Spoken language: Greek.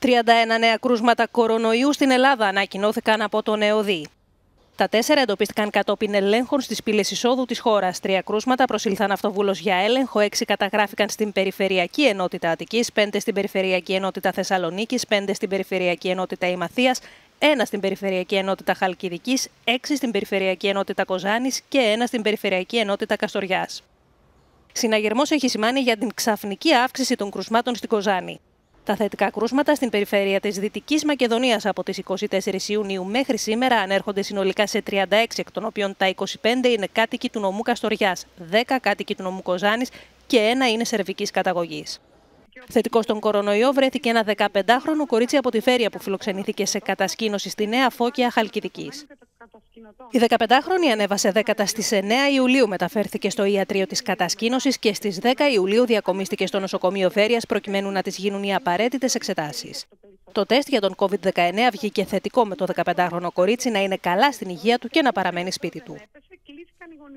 31 νέα κρούσματα κορονοϊού στην Ελλάδα ανακοινώθηκαν από τον ΕΟΔΗ. Τα 4 εντοπίστηκαν κατόπιν ελέγχων στις πύλες εισόδου της χώρας. 3 κρούσματα προσήλθαν αυτοβούλως για έλεγχο, 6 καταγράφηκαν στην Περιφερειακή Ενότητα Αττικής, 5 στην Περιφερειακή Ενότητα Θεσσαλονίκης, 5 στην Περιφερειακή Ενότητα Ημαθίας, 1 στην Περιφερειακή Ενότητα Χαλκιδικής, 6 στην Περιφερειακή Ενότητα Κοζάνης και 1 στην Περιφερειακή Ενότητα Καστοριάς. Συναγερμός έχει σημάνει για την ξαφνική αύξηση των κρουσμάτων στην Κοζάνη. Τα θετικά κρούσματα στην περιφέρεια της Δυτικής Μακεδονίας από τις 24 Ιουνίου μέχρι σήμερα ανέρχονται συνολικά σε 36, εκ των οποίων τα 25 είναι κάτοικοι του νομού Καστοριάς, 10 κάτοικοι του νομού Κοζάνης και 1 είναι σερβικής καταγωγής. Θετικό στον κορονοϊό βρέθηκε ένα 15χρονο κορίτσι από τη Φέρεια που φιλοξενήθηκε σε κατασκήνωση στη Νέα Φώκια Χαλκιδικής. Η 15χρονη ανέβασε 10 στις 9 Ιουλίου, μεταφέρθηκε στο ιατρείο της κατασκήνωσης και στις 10 Ιουλίου διακομίστηκε στο νοσοκομείο Φέρειας προκειμένου να της γίνουν οι απαραίτητες εξετάσεις. Το τεστ για τον COVID-19 βγήκε θετικό, με το 15χρονο κορίτσι να είναι καλά στην υγεία του και να παραμένει σπίτι του.